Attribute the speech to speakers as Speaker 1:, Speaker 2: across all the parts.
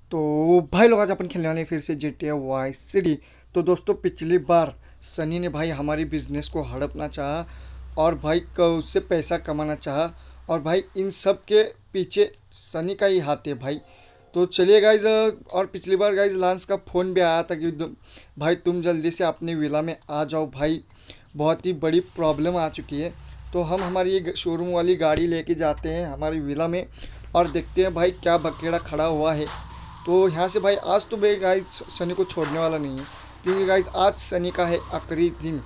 Speaker 1: तो भाई लोग आज अपन खेलने वाले हैं फिर से GTA वाइस सिटी। तो दोस्तों पिछली बार सनी ने भाई हमारी बिजनेस को हड़पना चाहा और भाई उससे पैसा कमाना चाहा। और भाई इन सब के पीछे सनी का ही हाथ है भाई। तो चलिए गाइज, और पिछली बार गाइज लांस का फ़ोन भी आया था कि भाई तुम जल्दी से अपने विला में आ जाओ भाई, बहुत ही बड़ी प्रॉब्लम आ चुकी है। तो हम हमारी ये शोरूम वाली गाड़ी लेके जाते हैं हमारी विला में और देखते हैं भाई क्या बकेड़ा खड़ा हुआ है। तो यहाँ से भाई आज तो भाई गाइस सनी को छोड़ने वाला नहीं है, क्योंकि गाइस आज सनी का है आखिरी दिन,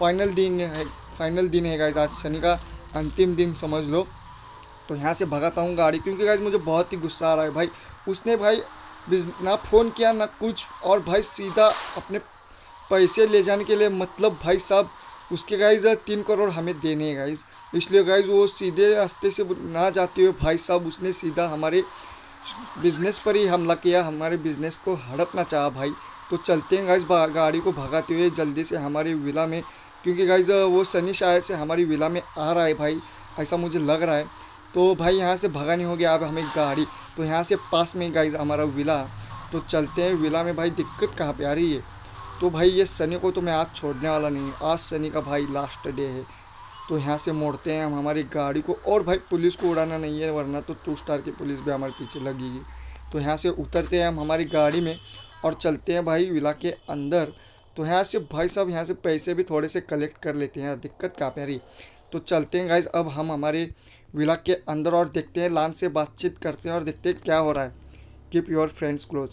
Speaker 1: फाइनल दिन है गाइस, आज सनी का अंतिम दिन समझ लो। तो यहाँ से भगाता हूँ गाड़ी, क्योंकि गाइस मुझे बहुत ही गुस्सा आ रहा है भाई। उसने भाई ना फ़ोन किया ना कुछ, और भाई सीधा अपने पैसे ले जाने के लिए, मतलब भाई साहब उसके गाइज 3 करोड़ हमें देने हैं गाइज। इसलिए गाइज वो सीधे रास्ते से ना जाते हुए भाई साहब उसने सीधा हमारे बिज़नेस पर ही हमला किया, हमारे बिज़नेस को हड़पना चाहा भाई। तो चलते हैं गाइज गाड़ी को भगाते हुए जल्दी से हमारी विला में, क्योंकि गाइज वो सनी शायद से हमारी विला में आ रहा है भाई, ऐसा मुझे लग रहा है। तो भाई यहाँ से भगा नहीं हो गया अब हमें गाड़ी। तो यहाँ से पास में गाइज हमारा विला, तो चलते हैं विला में। भाई दिक्कत कहाँ पे आ रही है, तो भाई ये सनी को तो मैं आज छोड़ने वाला नहीं, आज सनी का भाई लास्ट डे है। तो यहाँ से मोड़ते हैं हम हमारी गाड़ी को, और भाई पुलिस को उड़ाना नहीं है वरना तो 2 स्टार की पुलिस भी हमारे पीछे लगेगी। तो यहाँ से उतरते हैं हम हमारी गाड़ी में और चलते हैं भाई विला के अंदर। तो यहाँ से भाई साहब यहाँ से पैसे भी थोड़े से कलेक्ट कर लेते हैं, दिक्कत कहाँ पे आ रही। तो चलते हैं गाइज अब हम हमारे विला के अंदर और देखते हैं, लान से बातचीत करते हैं और देखते हैं क्या हो रहा है। Keep your friends close.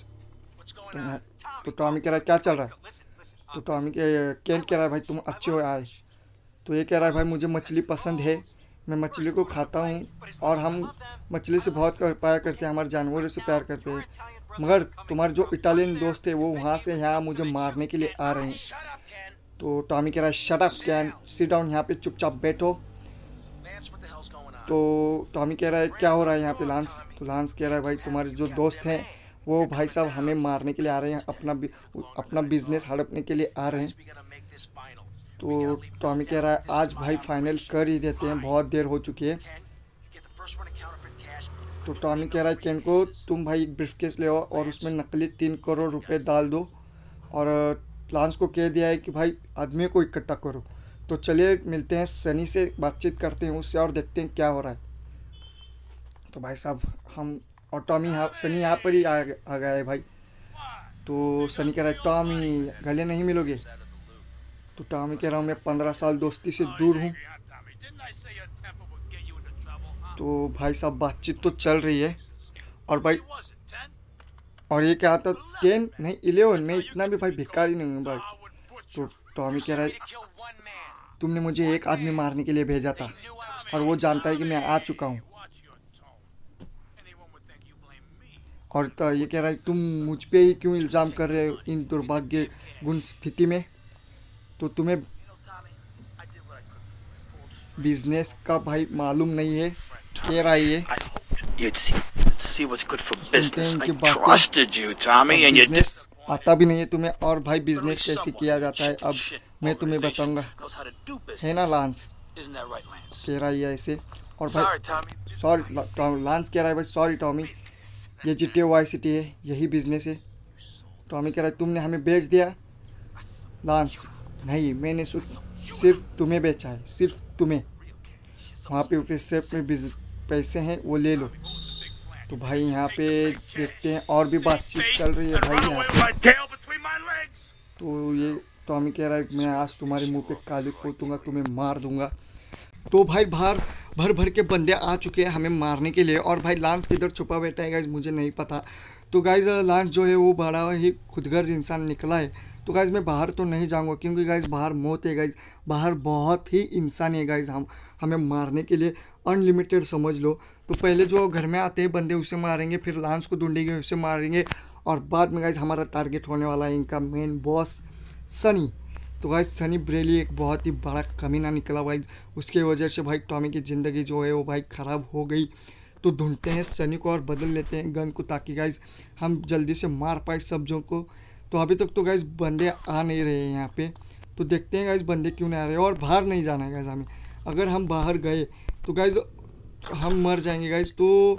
Speaker 1: तो टॉमी कह रहा है क्या चल रहा है। तो टॉमी के केंट कह रहा है भाई तुम अच्छे हो आए। तो ये कह रहा है भाई मुझे मछली पसंद है, मैं मछली को खाता हूँ, और हम मछली से बहुत प्यार करते हैं, हमारे जानवरों से प्यार करते हैं। मगर तुम्हारे जो इटालियन दोस्त है वो वहाँ से यहाँ मुझे मारने के लिए आ रहे हैं। तो टॉमी कह रहा है shut up Ken, sit down, यहाँ पे चुपचाप बैठो। तो टॉमी कह रहा है क्या हो रहा है यहाँ पे लांस। तो लांस कह रहा है भाई तुम्हारे जो दोस्त हैं वो भाई साहब हमें मारने के लिए आ रहे हैं, अपना बिजनेस हड़पने के लिए आ रहे हैं। तो टॉमी कह रहा है आज भाई फाइनल कर ही देते हैं, बहुत देर हो चुकी है। तो टॉमी कह रहा है केन को तुम भाई एक ब्रीफकेस ले आओ और उसमें नकली 3 करोड़ रुपए डाल दो, और लांस को कह दिया है कि भाई आदमी को इकट्ठा करो। तो चलिए मिलते हैं सनी से, बातचीत करते हैं उससे और देखते हैं क्या हो रहा है। तो भाई साहब हम और टॉमी यहाँ सनी यहाँ पर ही आ गया है भाई। तो सनी कह रहा है टॉमी गले नहीं मिलोगे। तो टॉमी कह रहा हूँ मैं 15 साल दोस्ती से दूर हूँ। तो भाई साहब बातचीत तो चल रही है, और भाई और ये क्या था 10 नहीं 11, मैं इतना भी भाई भिखारी नहीं हूँ भाई। तो टॉमी कह रहा है तुमने मुझे एक आदमी मारने के लिए भेजा था और वो जानता है कि मैं आ चुका हूँ। और तो ये कह रहा है तुम मुझ पे ही क्यों इल्ज़ाम कर रहे हो इन दुर्भाग्य गुण स्थिति में। तो तुम्हें बिजनेस का भाई मालूम नहीं है, कह रहा है ये। सुनते हैं इनकी बातें, बिजनेस आता भी नहीं है तुम्हें, और भाई बिजनेस कैसे किया जाता है अब मैं तुम्हें बताऊंगा, है ना लांस, कह रहा है ऐसे। और भाई सॉरी लांस कह रहा है भाई सॉरी टॉमी, ये GTA वाई सिटी है, यही बिजनेस है। टॉमी कह रहा है तुमने हमें बेच दिया। लांस नहीं, मैंने सिर्फ तुम्हें बेचा है, सिर्फ तुम्हें। वहाँ पे पैसे अपने पैसे हैं वो ले लो। तो भाई यहाँ पे देखते हैं और भी बातचीत चल रही है भाई यहाँ पे। तो ये टॉमी कह रहा है मैं आज तुम्हारे मुंह पे काली पोतूंगा, तुम्हें मार दूंगा। तो भाई बाहर भर भर के बंदे आ चुके हैं हमें मारने के लिए, और भाई लांस किधर छुपा बैठा है गाइज मुझे नहीं पता। तो गाइज लांस जो है वो बड़ा ही खुदगर्ज इंसान निकला है। तो गाइज मैं बाहर तो नहीं जाऊंगा, क्योंकि गाइज बाहर मौत है गाइज, बाहर बहुत ही इंसान है गाइज, हमें मारने के लिए अनलिमिटेड समझ लो। तो पहले जो घर में आते हैं बंदे उसे मारेंगे, फिर लांस को ढूंढेंगे उसे मारेंगे, और बाद में गाइज हमारा टारगेट होने वाला है इनका मेन बॉस सनी। तो गाइज सनी ब्रेली एक बहुत ही बड़ा कमीना निकला भाई, उसके वजह से भाई टॉमी की ज़िंदगी जो है वो भाई ख़राब हो गई। तो ढूंढते हैं सनी को और बदल लेते हैं गन को, ताकि गाइज हम जल्दी से मार पाए सब्जों को। तो अभी तक तो गाइज बंदे आ नहीं रहे हैं यहाँ पे, तो देखते हैं गाइज बंदे क्यों नहीं आ रहे, और बाहर नहीं जाना है गाइज हमें। अगर हम बाहर गए तो गाइज हम मर जाएंगे गाइज। तो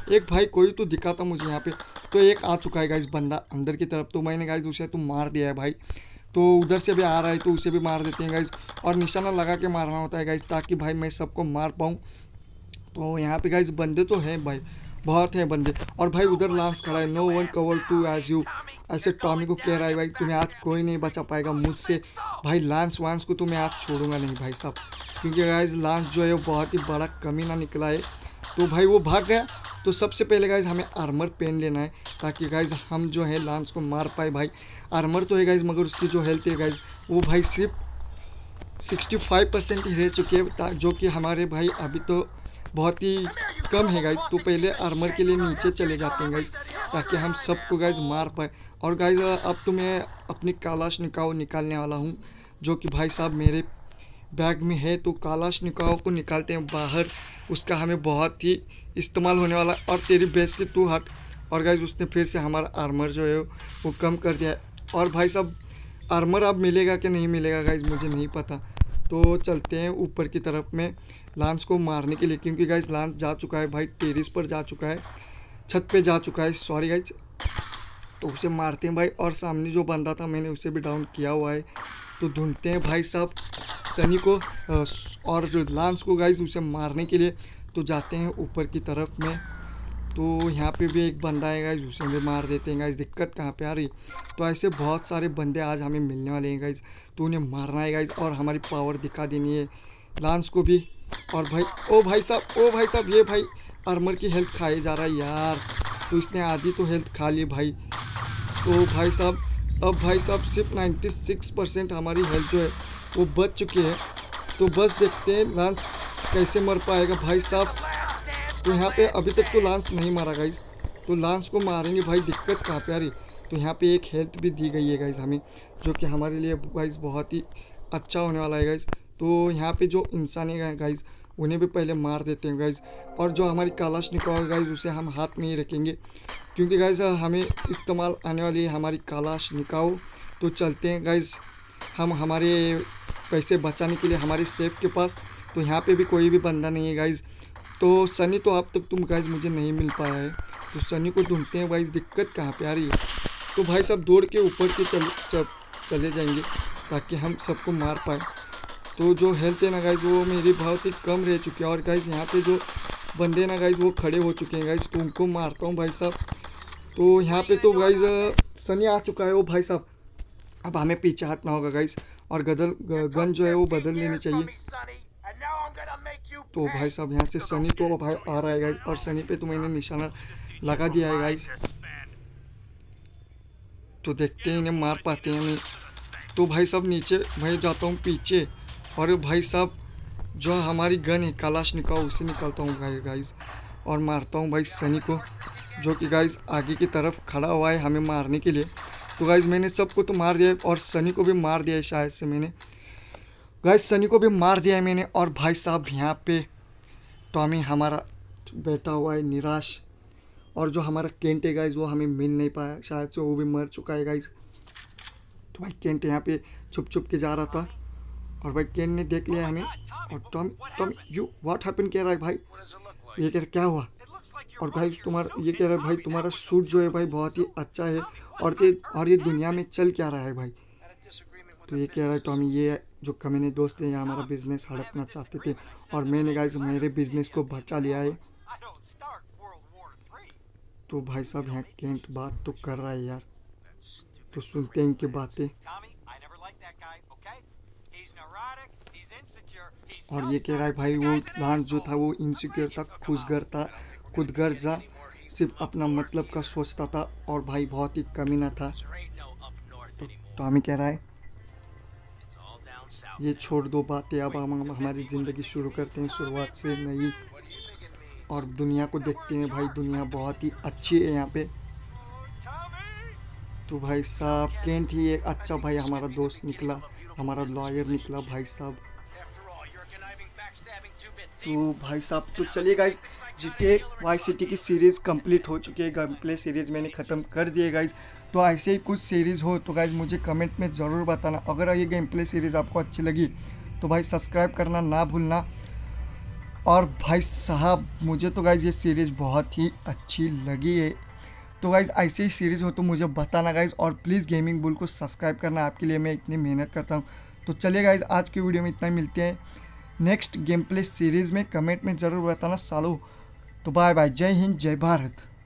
Speaker 1: एक भाई कोई तो दिखा था मुझे यहाँ पे। तो एक आ चुका है गाइस बंदा अंदर की तरफ, तो मैंने गाइस उसे तो मार दिया है भाई। तो उधर से भी आ रहा है तो उसे भी मार देते हैं गाइस। और निशाना लगा के मारना होता है गाइस, ताकि भाई मैं सबको मार पाऊँ। तो यहाँ पे गाइस बंदे तो हैं भाई, बहुत हैं बंदे। और भाई उधर लांस खड़ा है, no one cover to as you, ऐसे टॉमी को कह रहा है भाई तुम्हें आज कोई नहीं बचा पाएगा मुझसे। भाई लांस वांस को तो मैं आज छोड़ूंगा नहीं भाई साहब, क्योंकि गाइस लांस जो है वो बहुत ही बड़ा कमीना निकला है। तो भाई वो भाग गया। तो सबसे पहले गाइज हमें आर्मर पहन लेना है, ताकि गाइज हम जो है लांस को मार पाए भाई। आर्मर तो है गाइज, मगर उसकी जो हेल्थ है गाइज वो भाई सिर्फ 65% ही रह चुके हैं, जो कि हमारे भाई अभी तो बहुत ही कम है गाइज। तो पहले आर्मर के लिए नीचे चले जाते हैं गाइज, ताकि हम सबको गाइज मार पाए। और गाइज अब तो मैं अपनी कालाशनिकोव निकालने वाला हूँ, जो कि भाई साहब मेरे बैग में है। तो कालाशनिकोव को निकालते हैं बाहर, उसका हमें बहुत ही इस्तेमाल होने वाला। और तेरी बेस की तू हट। और गाइज उसने फिर से हमारा आर्मर जो है वो कम कर दिया है। और भाई साहब आर्मर अब मिलेगा कि नहीं मिलेगा गाइज मुझे नहीं पता। तो चलते हैं ऊपर की तरफ में लांस को मारने के लिए, क्योंकि गाइज लांस जा चुका है भाई, टेरिस पर जा चुका है, छत पे जा चुका है, सॉरी गाइज। तो उसे मारते हैं भाई। और सामने जो बंदा था मैंने उसे भी डाउन किया हुआ है। तो ढूंढते हैं भाई साहब सनी को और लांस को गाइज उसे मारने के लिए। तो जाते हैं ऊपर की तरफ में। तो यहाँ पे भी एक बंदा है गाइज, उसे भी मार देते हैं गाइज। दिक्कत कहाँ पे आ रही। तो ऐसे बहुत सारे बंदे आज हमें मिलने वाले हैं गाइज, तो उन्हें मारना है गाइज और हमारी पावर दिखा देनी है लांस को भी। और भाई ओ भाई साहब ये भाई आर्मर की हेल्थ खाए जा रहा है यार। तो इसने आधी तो हेल्थ खा ली भाई। तो भाई साहब अब भाई साहब सिर्फ 96% हमारी हेल्थ जो है वो बच चुकी है। तो बस देखते हैं लांस कैसे मर पाएगा भाई साहब। तो यहाँ पे अभी तक तो लांस नहीं मारा गाइज, तो लांस को मारेंगे भाई। दिक्कत कहाँ पे आ रही। तो यहाँ पे एक हेल्थ भी दी गई है गाइज हमें, जो कि हमारे लिए गाइज बहुत ही अच्छा होने वाला है गाइज। तो यहाँ पे जो इंसान है गाइज उन्हें भी पहले मार देते हैं गाइज। और जो हमारी कालाशनिकोव है गाइज उसे हम हाथ में ही रखेंगे, क्योंकि गाइज हमें इस्तेमाल आने वाली है हमारी कालाशनिकोव। तो चलते हैं गाइज हम हमारे पैसे बचाने के लिए हमारे सेफ के पास। तो यहाँ पे भी कोई भी बंदा नहीं है गाइज। तो सनी तो अब तक तुम गाइज मुझे नहीं मिल पाया है, तो सनी को ढूंढते हैं गाइज। दिक्कत कहाँ पे आ रही है। तो भाई सब दौड़ के ऊपर के चले जाएंगे, ताकि हम सबको मार पाए। तो जो हेल्थ है ना गाइज वो मेरी बहुत ही कम रह चुकी है। और गाइज यहाँ पे जो बंदे ना गाइज वो खड़े हो चुके हैं गाइज, तो उनको मारता हूँ भाई साहब। तो यहाँ पे तो गाइज सनी आ चुका है वो भाई साहब। अब हमें पीछे हटना होगा गाइज, और गन जो है वो बदल लेनी चाहिए। तो भाई साहब यहाँ से सनी तो भाई आ रहा है गाइज, और सनी पे तो मैंने निशाना लगा दिया है गाइज। तो देखते हैं इन्हें मार पाते हैं नहीं। तो भाई साहब नीचे मैं जाता हूँ पीछे, और भाई साहब जो हमारी गन है कालाशनिकोव उसे निकालता हूँ गाइज, और मारता हूँ भाई सनी को, जो कि गाइज आगे की तरफ खड़ा हुआ है हमें मारने के लिए। तो गाइज मैंने सबको तो मार दिया है, और सनी को भी मार दिया है शायद से मैंने। गाइज सनी को भी मार दिया है मैंने। और भाई साहब यहाँ पे टॉमी हमारा बैठा हुआ है निराश। और जो हमारा केंट है गाइज वो हमें मिल नहीं पाया, शायद से वो भी मर चुका है गाइज। तो भाई केंट यहाँ पे छुप छुप के जा रहा था, और भाई केंट ने देख लिया हमें। और टॉमी यू व्हाट हैपन कह रहा है भाई, ये कह रहा क्या हुआ। और भाई तुम्हारा ये कह रहा है भाई तुम्हारा सूट जो है भाई बहुत ही अच्छा है, और ये दुनिया में चल क्या रहा है भाई। तो ये कह रहा है टॉमी ये जो कमीने दोस्त हैं ये हमारा बिजनेस हड़पना चाहते थे, और मैंने गाइस मेरे बिजनेस को बचा लिया है। तो भाई साहब यहाँ केंट बात तो कर रहा है यार, तो सुनते हैं इनकी बातें। और ये कह रहा है भाई वो लांस जो था वो इनसिक्योर था, खुदगर जा, सिर्फ अपना मतलब का सोचता था, और भाई बहुत ही कमीना था। तो टॉमी कह रहा है ये छोड़ दो बातें, अब हम हमारी ज़िंदगी शुरू करते हैं शुरुआत से नई, और दुनिया को देखते हैं भाई। दुनिया बहुत ही अच्छी है यहाँ पे। तो भाई साहब केंट ही एक अच्छा भाई हमारा दोस्त निकला, हमारा लॉयर निकला भाई साहब। तो भाई साहब तो चलिए गाइज GTA वाई सिटी की सीरीज़ कंप्लीट हो चुकी है, गेम प्ले सीरीज़ मैंने ख़त्म कर दी है गाइज। तो ऐसे ही कुछ सीरीज़ हो तो गाइज मुझे कमेंट में ज़रूर बताना। अगर ये गेम प्ले सीरीज़ आपको अच्छी लगी तो भाई सब्सक्राइब करना ना भूलना। और भाई साहब मुझे तो गाइज़ ये सीरीज़ बहुत ही अच्छी लगी है। तो गाइज़ ऐसे ही सीरीज़ हो तो मुझे बताना गाइज़, और प्लीज़ गेमिंग बुल को सब्सक्राइब करना, आपके लिए मैं इतनी मेहनत करता हूँ। तो चलिए गाइज़ आज की वीडियो में इतना ही, मिलते हैं नेक्स्ट गेम प्ले सीरीज़ में। कमेंट में ज़रूर बताना सालो। तो बाय बाय, जय हिंद जय भारत।